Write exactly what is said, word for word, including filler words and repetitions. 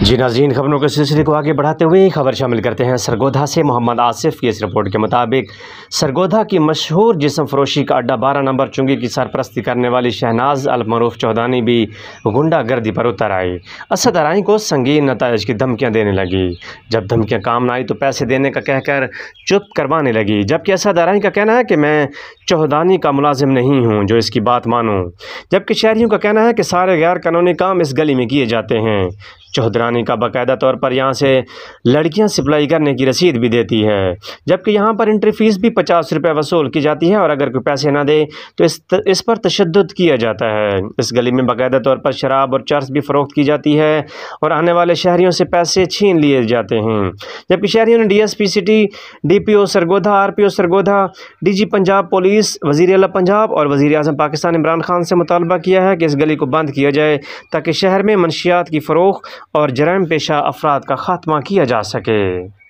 जी नाज़रीन, खबरों के सिलसिले को आगे बढ़ाते हुए खबर शामिल करते हैं। सरगोधा से मोहम्मद आसिफ की इस रिपोर्ट के मुताबिक सरगोधा की मशहूर जिस्म फरोशी का अड्डा बारह नंबर चुंगी की सरपरस्ती करने वाली शहनाज अल मरूफ चौधानी भी गुंडागर्दी पर उतर आई। असद अराई को संगीन नताइज की धमकियाँ देने लगी। जब धमकियाँ काम न आई तो पैसे देने का कहकर चुप करवाने लगी, जबकि असद अराई का कहना है कि मैं चौधानी का मुलाजिम नहीं हूँ जो इसकी बात मानूँ, जबकि शहरियों का कहना है कि सारे गैर कानूनी काम इस गली में किए जाते हैं। चौधरानी का बाकायदा तौर पर यहाँ से लड़कियाँ सप्लाई करने की रसीद भी देती है, जबकि यहाँ पर एंट्री फ़ीस भी पचास रुपये वसूल की जाती है और अगर कोई पैसे ना दे तो इस इस पर तशद्दुद किया जाता है। इस गली में बाकायदा तौर पर शराब और चर्स भी फ़रोख्त की जाती है और आने वाले शहरियों से पैसे छीन लिए जाते हैं। जबकि शहरियों ने D S P city, D P O Sargodha, R P O Sargodha, D G Punjab police, वज़ीर आला पंजाब और वज़ीर आज़म पाकिस्तान इमरान खान से मुतालबा किया है कि इस गली को बंद किया जाए ताकि शहर में मनशियात की फ़रोख्त और जराइम पेशा अफराद का खात्मा किया जा सके।